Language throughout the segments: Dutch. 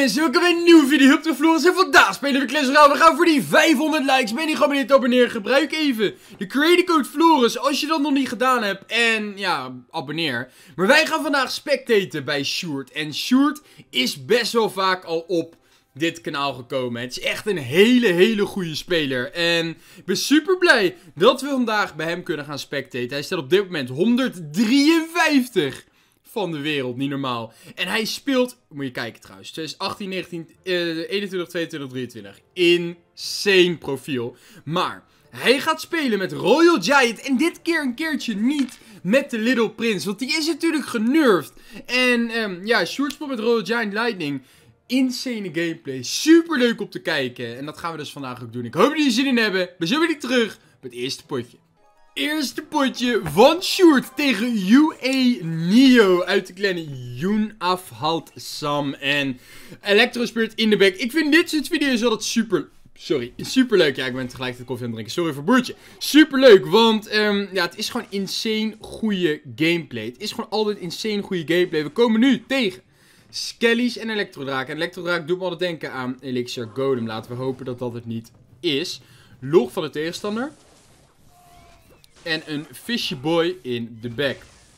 mensen, welkom bij een nieuwe video op de Floris. En vandaag spelen we Clash Royale. We gaan voor die 500 likes. Ben je geabonneerd te abonneren? Gebruik even de creator code Floris als je dat nog niet gedaan hebt. En ja, abonneer. Maar wij gaan vandaag spectaten bij Sjoerd. En Sjoerd is best wel vaak al op dit kanaal gekomen. Het is echt een hele goede speler. En ik ben super blij dat we vandaag bij hem kunnen gaan spectaten. Hij staat op dit moment 153 van de wereld, niet normaal. En hij speelt, moet je kijken trouwens, 2018, 19, 21, 22, 23. Insane profiel. Maar hij gaat spelen met Royal Giant en dit keer een keertje niet met de Little Prince, want die is natuurlijk genurfd. En ja, Sjoerd speelt met Royal Giant Lightning. Insane gameplay, super leuk om te kijken. En dat gaan we dus vandaag ook doen. Ik hoop dat jullie er zin in hebben. We zijn weer terug met het eerste potje. Eerste potje van Sjoerd tegen UA Neo uit de clan Yoon Afhalt Sam en Electro Spirit in de back. Ik vind dit soort video's altijd super leuk. Ja, ik ben tegelijkertijd koffie aan het drinken. Sorry voor broertje. Super leuk, want ja, het is gewoon insane goede gameplay. Het is gewoon altijd insane goede gameplay. We komen nu tegen Skellies en Elektrodraak. En Elektrodraak doet me altijd denken aan Elixir Golem. Laten we hopen dat dat het niet is. Log van de tegenstander. En een Fishy Boy in de back.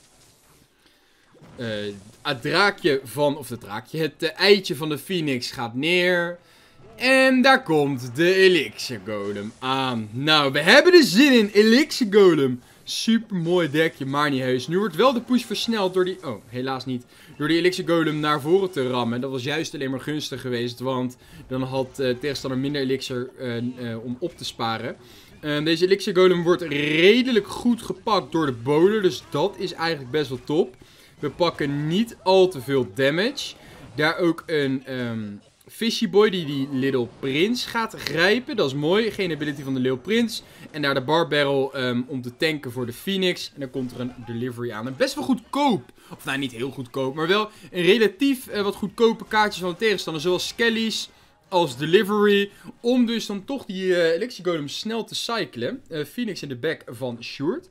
Het draakje van, of het draakje, het eitje van de Phoenix gaat neer. En daar komt de Elixir Golem aan. Nou, we hebben er zin in. Elixir Golem. Super mooi dekje, maar niet heus. Nu wordt wel de push versneld door die... Oh, helaas niet. Door die Elixir Golem naar voren te rammen. Dat was juist alleen maar gunstig geweest. Want dan had tegenstander minder Elixir om op te sparen. Deze Elixir Golem wordt redelijk goed gepakt door de bowler. Dus dat is eigenlijk best wel top. We pakken niet al te veel damage. Daar ook een Fishy Boy die Little Prince gaat grijpen. Dat is mooi. Geen ability van de Little Prince. En daar de Bar Barrel om te tanken voor de Phoenix. En dan komt er een delivery aan. En best wel goedkoop. Of nou, niet heel goedkoop. Maar wel een relatief wat goedkope kaartjes van de tegenstander. Zoals Skellies als delivery. Om dus dan toch die Elixir Golem snel te cyclen. Phoenix in de back van Sjoerd.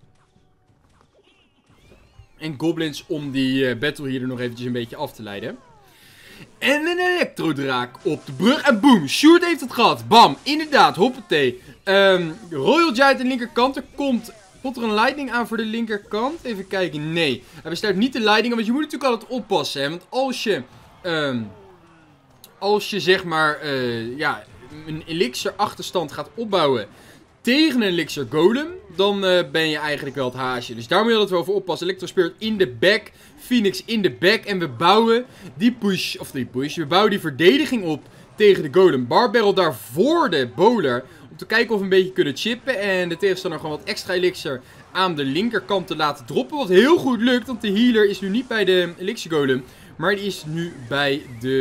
En Goblins om die battle hier er nog eventjes een beetje af te leiden. En een Elektrodraak op de brug. En boom, Sjoerd heeft het gehad. Bam, inderdaad, hoppatee. Royal Giant aan de linkerkant. Komt er een lightning aan voor de linkerkant? Even kijken, nee. Hij bestart niet de lightning, want je moet natuurlijk altijd oppassen. Hè? Want als je zeg maar, ja, een elixir achterstand gaat opbouwen tegen een Elixir Golem, dan ben je eigenlijk wel het haasje. Dus daar moet je altijd wel voor oppassen. Electro Spirit in de back, Phoenix in de back. En we bouwen we bouwen die verdediging op tegen de Golem. Bar Barrel daar voor de bowler, om te kijken of we een beetje kunnen chippen. En de tegenstander gewoon wat extra Elixir aan de linkerkant te laten droppen. Wat heel goed lukt, want de healer is nu niet bij de Elixir Golem. Maar die is nu bij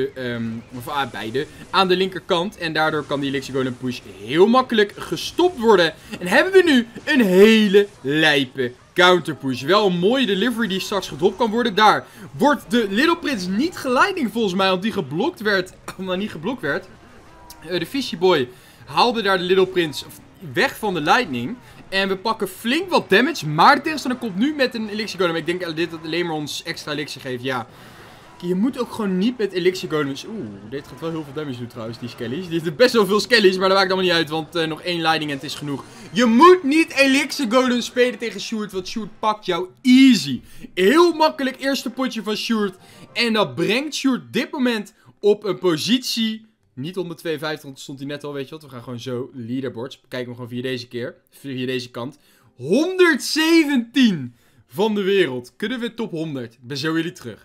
aan de linkerkant. En daardoor kan die Elixir Golem push heel makkelijk gestopt worden. En hebben we nu een hele lijpe counterpush. Wel een mooie delivery die straks gedropt kan worden. Daar wordt de Little Prince niet geleiding volgens mij, want die geblokt werd. Omdat niet geblokt werd. De Fishy Boy haalde daar de Little Prince weg van de lightning. En we pakken flink wat damage. Maar de tegenstander komt nu met een Elixir Golem. Ik denk dat dit alleen maar ons extra elixir geeft. Ja. Je moet ook gewoon niet met Elixir Golems. Oeh, dit gaat wel heel veel damage doen trouwens, die Skellies. Die heeft best wel veel Skellies, maar dat maakt allemaal niet uit, want nog één leiding en het is genoeg. Je moet niet Elixir Golems spelen tegen Sjoerd, want Sjoerd pakt jou easy. Heel makkelijk eerste potje van Sjoerd. En dat brengt Sjoerd dit moment op een positie. Niet 152, want stond hij net al, weet je wat. We gaan gewoon zo leaderboards. Kijken we gewoon via deze kant. 117 van de wereld. Kunnen we top 100? Ik ben zo jullie terug.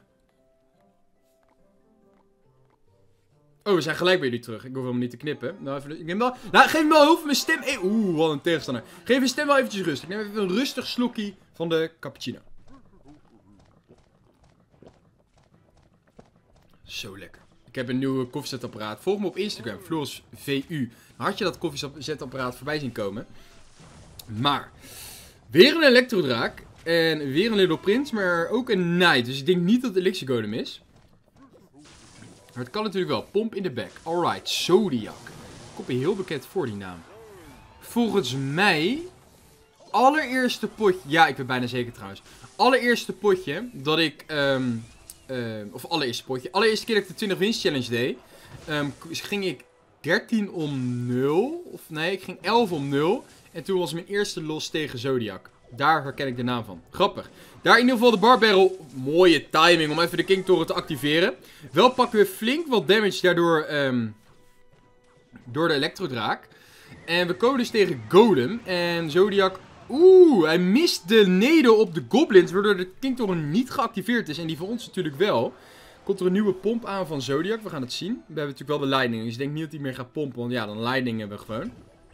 Oh, we zijn gelijk bij jullie terug. Ik hoef helemaal niet te knippen. Nou, even, ik neem wel... Nou, geef me wel heel veel mijn stem... Oeh, wat een tegenstander. Geef je stem wel eventjes rust. Ik neem even een rustig slokje van de cappuccino. Zo lekker. Ik heb een nieuwe koffiezetapparaat. Volg me op Instagram, FlorisVU. Had je dat koffiezetapparaat voorbij zien komen? Maar, weer een Elektrodraak. En weer een Little Prince, maar ook een Knight. Dus ik denk niet dat het Elixir Golem is. Maar het kan natuurlijk wel. Pomp in de back. Alright, Zodiac. Komt heel bekend voor die naam. Volgens mij... Allereerste potje... Ja, ik ben bijna zeker trouwens. Allereerste potje dat ik... Allereerste keer dat ik de 20 wins challenge deed. ging ik 13 om 0. Of nee, ik ging 11 om 0. En toen was mijn eerste los tegen Zodiac. Daar herken ik de naam van. Grappig. Daar in ieder geval de Bar Barrel. Mooie timing om even de King Toren te activeren. Wel pakken we flink wat damage daardoor door de Elektrodraak. En we komen dus tegen Golem. En Zodiac... Oeh, hij mist de nade op de Goblins. Waardoor de King Toren niet geactiveerd is. En die voor ons natuurlijk wel. Komt er een nieuwe pomp aan van Zodiac. We gaan het zien. We hebben natuurlijk wel de lightning. Dus ik denk niet dat hij meer gaat pompen. Want ja, dan lightning hebben we gewoon.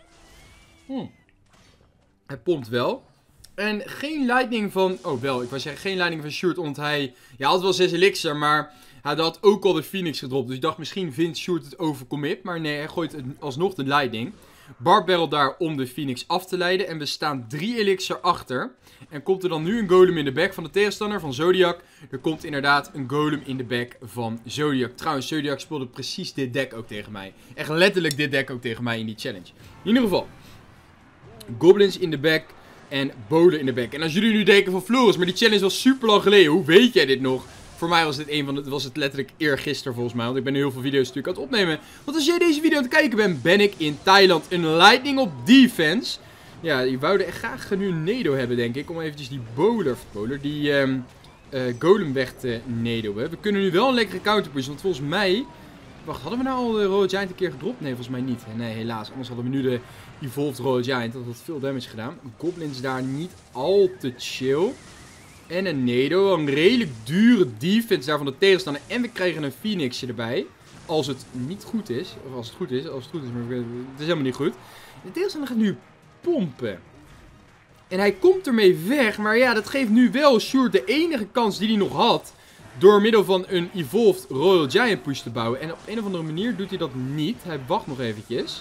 Hij pompt wel. En geen lightning van... Oh, wel. Ik wou zeggen geen lightning van Sjoerd. Omdat hij... Ja, had wel 6 elixir. Maar hij had ook al de Phoenix gedropt. Dus ik dacht misschien vindt Sjoerd het overcommit. Maar nee, hij gooit alsnog de lightning. Bar Barrel daar om de Phoenix af te leiden. En we staan 3 elixir achter. En komt er dan nu een golem in de back van de tegenstander, van Zodiac. Er komt inderdaad een golem in de back van Zodiac. Trouwens, Zodiac speelde precies dit deck ook tegen mij. Echt letterlijk dit deck ook tegen mij in die challenge. In ieder geval. Goblins in de back en Bowler in de back. En als jullie nu denken van Floris, maar die challenge was super lang geleden. Hoe weet jij dit nog? Voor mij was dit was het letterlijk eergisteren volgens mij. Want ik ben nu heel veel video's natuurlijk aan het opnemen. Want als jij deze video aan het kijken bent, ben ik in Thailand. Een lightning op defense. Ja, die wouden echt graag nu een Nado hebben, denk ik. Om eventjes die die golem weg te nadoen. We kunnen nu wel een lekkere counterpush. Want volgens mij... Wacht, hadden we nou al de Royal Giant een keer gedropt? Nee, volgens mij niet. Nee, helaas. Anders hadden we nu de Evolved Royal Giant. Dat had veel damage gedaan. Goblins daar niet al te chill. En een Nado. Een redelijk dure defense daar van de tegenstander. En we krijgen een Phoenixje erbij. Als het niet goed is. Of als het goed is. Als het goed is, maar het is helemaal niet goed. De tegenstander gaat nu pompen. En hij komt ermee weg. Maar ja, dat geeft nu wel Sjoerd de enige kans die hij nog had. Door middel van een Evolved Royal Giant push te bouwen. En op een of andere manier doet hij dat niet. Hij wacht nog eventjes.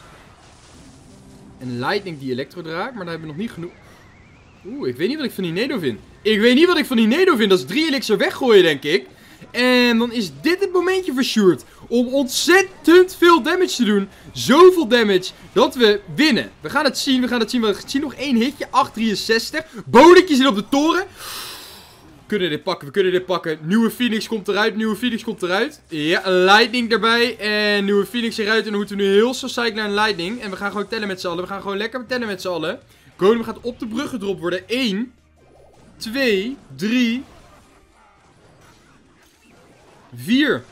En Lightning die Elektrodraak. Maar daar hebben we nog niet genoeg... Oeh, ik weet niet wat ik van die Nado vind. Ik weet niet wat ik van die Nado vind. Dat is 3 elixir weggooien, denk ik. En dan is dit het momentje voor Sjoerd. Om ontzettend veel damage te doen. Zoveel damage dat we winnen. We gaan het zien. We zien nog 1 hitje. 863. Bolletjes zit op de toren. We kunnen dit pakken. Nieuwe Phoenix komt eruit. Ja, een Lightning erbij. En nieuwe Phoenix eruit. En dan moeten we nu heel zo cyclen naar een Lightning. En we gaan gewoon tellen met z'n allen. We gaan gewoon lekker tellen met z'n allen. Golem gaat op de brug gedropt worden. 1, 2, 3, 4.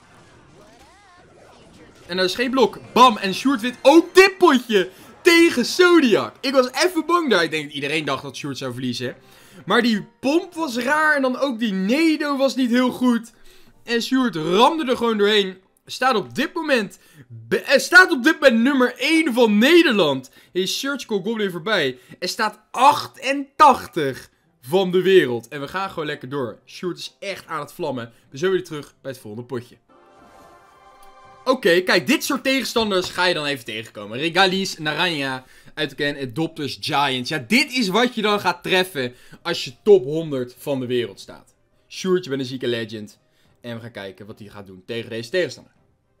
En dat is geen blok. Bam. En Sjoerd wint ook dit potje tegen Zodiac. Ik was even bang daar. Ik denk dat iedereen dacht dat Sjoerd zou verliezen. Maar die pomp was raar. En dan ook die Nado was niet heel goed. En Sjoerd ramde er gewoon doorheen. Staat op dit moment nummer 1 van Nederland. Is Surgical Goblin voorbij. Er staat 88 van de wereld. En we gaan gewoon lekker door. Sjoerd is echt aan het vlammen. We zijn weer terug bij het volgende potje. Oké, kijk, dit soort tegenstanders ga je dan even tegenkomen. Regalis, Naranja, uitkenen, Adopters, Giants. Ja, dit is wat je dan gaat treffen als je top 100 van de wereld staat. Sjoerd, je bent een zieke legend. En we gaan kijken wat hij gaat doen tegen deze tegenstander.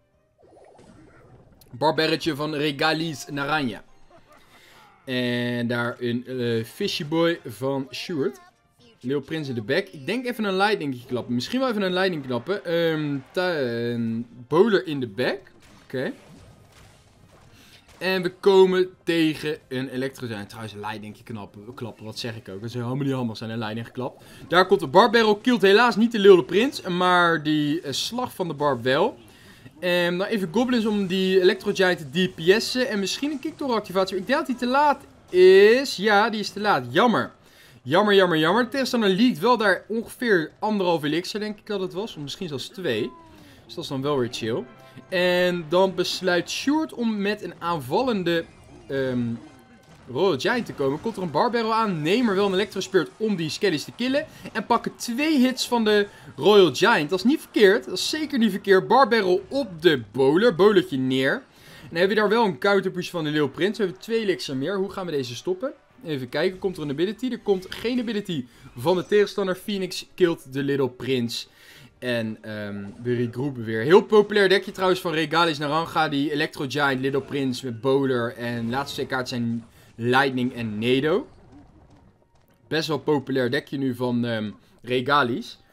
Barberretje van Regalis Naranja. En daar een Fishy Boy van Sjoerd. Leo Prins in de back. Ik denk even een lightning klappen. Misschien wel even een lightning klappen. Een bowler in de back. Oké. En we komen tegen een elektro. Trouwens, een lightning klappen. Wat zeg ik ook? Dat is helemaal niet handig zijn, een lightning geklapt. Daar komt de Barbarrel. Killt helaas niet de Leo Prins. Maar die slag van de Barb wel. En dan even Goblins om die Electro Giant te DPS'en. En misschien een Kickdoor activatie. Ik denk dat die te laat is. Ja, die is te laat. Jammer. Jammer. De tegenstander liet wel daar ongeveer 1,5 elixir, denk ik dat het was. Of misschien zelfs 2. Dus dat is dan wel weer chill. En dan besluit Sjoerd om met een aanvallende Royal Giant te komen. Komt er een Barbarrel aan. Neem er wel een Electro Spirit om die Skellies te killen. En pakken 2 hits van de Royal Giant. Dat is niet verkeerd. Dat is zeker niet verkeerd. Barbarrel op de bowler. Bowlertje neer. En dan hebben we daar wel een counterpush van de Leo Prins. We hebben 2 elixir meer. Hoe gaan we deze stoppen? Even kijken, komt er een ability? Er komt geen ability van de tegenstander. Phoenix killt de Little Prince. En we regroepen weer. Heel populair dekje trouwens van Regalis Naranja. Die Electro Giant, Little Prince met Bowler. En de laatste 2 kaarten zijn Lightning en Nado. Best wel populair dekje nu van Regalis.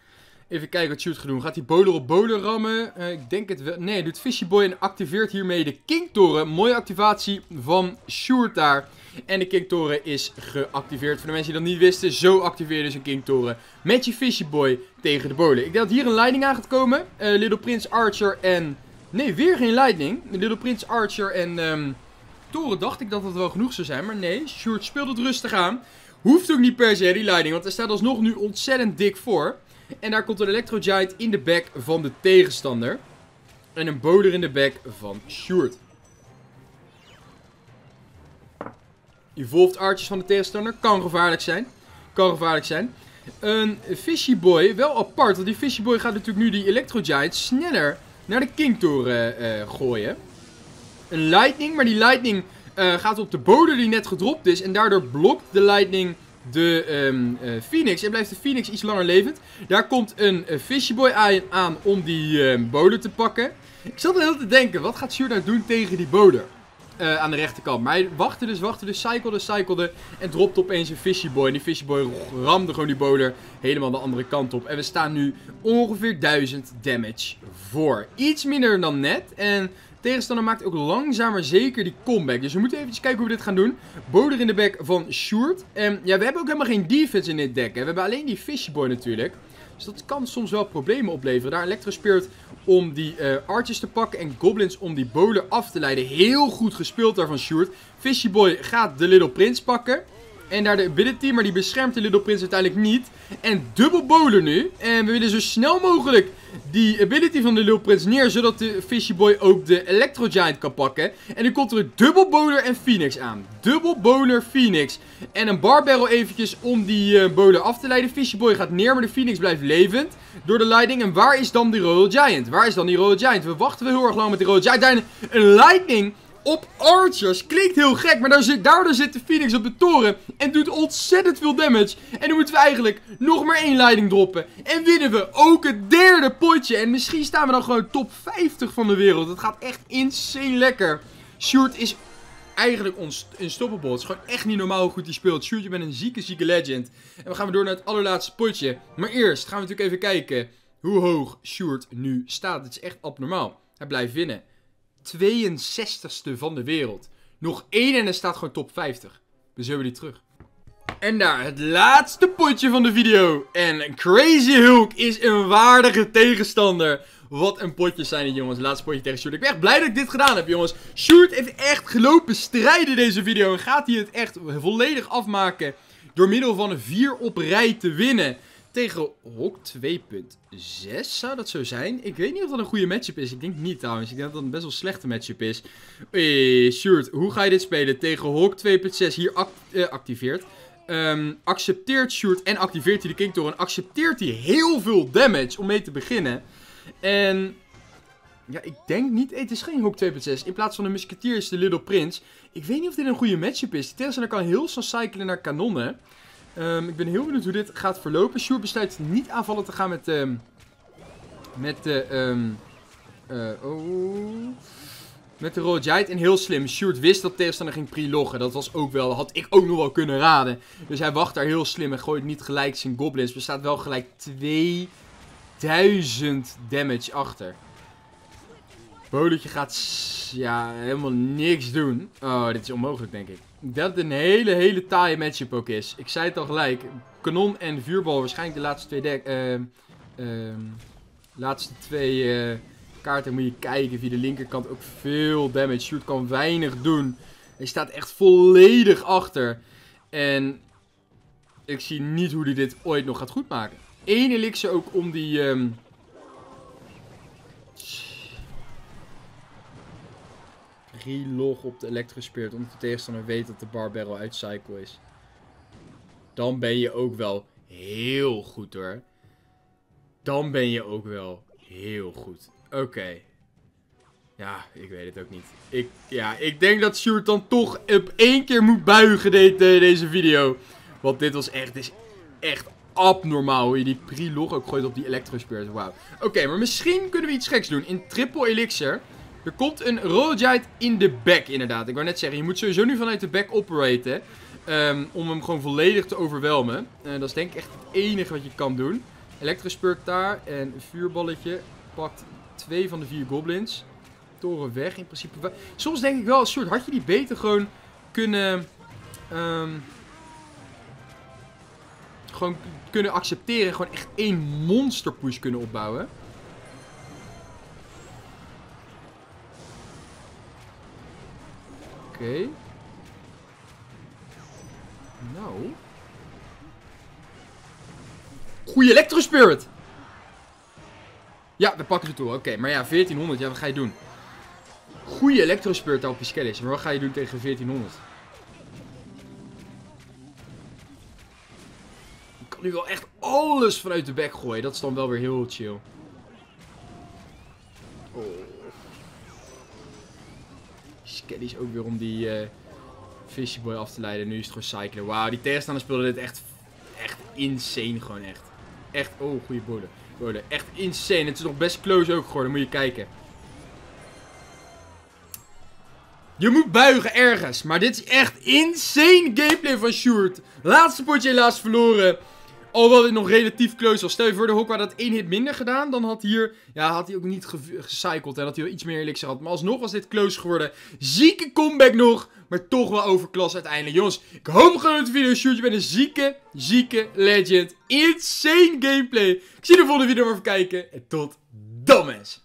Even kijken wat Sjoerd gaat doen. Gaat hij bowler op bowler rammen? Ik denk het wel. Nee, hij doet Fishy Boy en activeert hiermee de King Toren. Mooie activatie van Sjoerd daar. En de King Toren is geactiveerd. Voor de mensen die dat niet wisten, zo activeer je dus een King Toren. Met je Fishy Boy tegen de bowler. Ik denk dat hier een lightning aan gaat komen. Little Prince Archer en... Nee, weer geen lightning. Little Prince Archer en... Toren dacht ik dat het wel genoeg zou zijn. Maar nee, Sjoerd speelt het rustig aan. Hoeft ook niet per se die lightning. Want hij staat alsnog nu ontzettend dik voor. En daar komt een Electro Giant in de back van de tegenstander. En een bowler in de back van Sjoerd. Evolved Archers van de tegenstander. Kan gevaarlijk zijn. Kan gevaarlijk zijn. Een Fishy Boy. Wel apart. Want die Fishy Boy gaat natuurlijk nu die Electro Giant sneller naar de King Toren gooien. Een Lightning. Maar die Lightning gaat op de bowler die net gedropt is. En daardoor blokt de Lightning de Phoenix. En blijft de Phoenix iets langer levend. Daar komt een Fishy Boy aan om die bowler te pakken. Ik zat er heel te denken. Wat gaat Sjoerd nou doen tegen die bowler? Aan de rechterkant. Maar hij wachtte dus, cyclede. En dropte opeens een Fishy Boy. En die Fishy Boy ramde gewoon die bowler helemaal de andere kant op. En we staan nu ongeveer 1000 damage voor. Iets minder dan net. En de tegenstander maakt ook langzaam maar zeker die comeback. Dus we moeten even kijken hoe we dit gaan doen. Bowler in de back van Sjoerd. En ja, we hebben ook helemaal geen defense in dit deck. Hè. We hebben alleen die Fishy Boy natuurlijk. Dus dat kan soms wel problemen opleveren. Daar Electro Spirit om die Archers te pakken. En Goblins om die bowler af te leiden. Heel goed gespeeld daar van Sjoerd. Fishy Boy gaat de Little Prince pakken. En daar de ability, maar die beschermt de Little Prince uiteindelijk niet. En dubbel bowler nu. En we willen zo snel mogelijk die ability van de Little Prince neer. Zodat de Fishy Boy ook de Electro Giant kan pakken. En nu komt er een dubbel bowler en Phoenix aan. Dubbel bowler Phoenix. En een bar barrel eventjes om die bowler af te leiden. Fishy Boy gaat neer, maar de Phoenix blijft levend. Door de lightning. En waar is dan die Royal Giant? Waar is dan die Royal Giant? We wachten wel heel erg lang met die Royal Giant. Daar een lightning op Archers. Klinkt heel gek, maar daardoor zit de Phoenix op de toren. En doet ontzettend veel damage. En dan moeten we eigenlijk nog maar 1 lightning droppen. En winnen we ook het derde potje. En misschien staan we dan gewoon top 50 van de wereld. Het gaat echt insane lekker. Sjoerd is eigenlijk unstoppable. Het is gewoon echt niet normaal hoe goed hij speelt. Sjoerd, je bent een zieke legend. En we gaan weer door naar het allerlaatste potje. Maar eerst gaan we natuurlijk even kijken hoe hoog Sjoerd nu staat. Het is echt abnormaal. Hij blijft winnen. 62ste van de wereld. Nog 1 en hij staat gewoon top 50. We zullen die terug. En daar, het laatste potje van de video. En Crazy Hulk is een waardige tegenstander. Wat een potjes zijn het, jongens. Het laatste potje tegen Sjoerd. Ik ben echt blij dat ik dit gedaan heb, jongens. Sjoerd heeft echt gelopen strijden deze video. En gaat hij het echt volledig afmaken door middel van een 4 op rij te winnen. Tegen Hok 2.6 zou dat zo zijn. Ik weet niet of dat een goede matchup is. Ik denk niet trouwens. Ik denk dat dat een best wel slechte matchup is. Sjoerd, hoe ga je dit spelen? Tegen Hok 2.6 hier activeert. Accepteert Sjoerd en activeert hij de King Toren. Accepteert hij heel veel damage om mee te beginnen. En ja, ik denk niet. Het is geen Hok 2.6. In plaats van de Musketeer is de Little Prince. Ik weet niet of dit een goede matchup is. Die tegenstander kan heel snel cyclen naar kanonnen. Ik ben heel benieuwd hoe dit gaat verlopen. Sjoerd besluit niet aanvallen te gaan met de Royal Giant. En heel slim. Sjoerd wist dat de tegenstander ging pre-loggen. Dat was ook wel, had ik ook nog wel kunnen raden. Dus hij wacht daar heel slim en gooit niet gelijk zijn goblins. Er staat wel gelijk 2000 damage achter. Boletje gaat ja, helemaal niks doen. Oh, dit is onmogelijk, denk ik. Dat het een hele taaie matchup ook is. Ik zei het al gelijk. Kanon en vuurbal waarschijnlijk de laatste twee kaarten moet je kijken. Via de linkerkant ook veel damage. Sjoerd kan weinig doen. Hij staat echt volledig achter. En ik zie niet hoe hij dit ooit nog gaat goedmaken. 1 elixir ook om die relog op de Electro Spirit, omdat de tegenstander weet dat de bar barrel uit cycle is. Dan ben je ook wel heel goed, hoor. Dan ben je ook wel heel goed. Oké. Ja, ik weet het ook niet. Ik denk dat Sjoerd dan toch op 1 keer moet buigen deze video. Want dit was echt, is echt abnormaal hoe je die pre-log ook gooit op die Electro Spirit. Wauw. Oké, maar misschien kunnen we iets geks doen. In triple elixir. Er komt een Royal Giant in de back, inderdaad. Ik wou net zeggen, je moet sowieso nu vanuit de back operaten. Om hem gewoon volledig te overwelmen. Dat is denk ik echt het enige wat je kan doen. Elektrospurt daar. En een vuurballetje. Pakt 2 van de 4 goblins. Toren weg in principe. Soms denk ik wel, soort had je die beter gewoon kunnen... gewoon kunnen accepteren. Gewoon echt 1 monster push kunnen opbouwen. Oké. Nou. Goeie Electrospirit. Ja, we pakken ze toe. Oké, maar ja, 1400. Ja, wat ga je doen? Goeie Electrospirit daar op je Skellis. Maar wat ga je doen tegen 1400? Ik kan nu wel echt alles vanuit de bek gooien. Dat is dan wel weer heel chill. Oh. Skellies ook weer om die Fishyboy af te leiden. Nu is het gewoon cyclen. Wauw, die tegenstander speelde dit echt insane. Gewoon echt. Echt, oh, goede borden. Echt insane. Het is nog best close ook geworden. Moet je kijken. Je moet buigen ergens. Maar dit is echt insane gameplay van Sjoerd. Laatste potje helaas verloren. Alhoewel dit nog relatief close was. Stel je voor de Hokwa dat 1 hit minder gedaan. Dan had hier, ja, had hij ook niet gecycled. En had hij wel iets meer elixir gehad. Maar alsnog was dit close geworden. Zieke comeback nog. Maar toch wel overklas uiteindelijk. Jongens, ik hoop gewoon dat de video Sjoerd. Je bent een zieke legend. Insane gameplay. Ik zie je de volgende video maar even kijken. En tot dan mensen.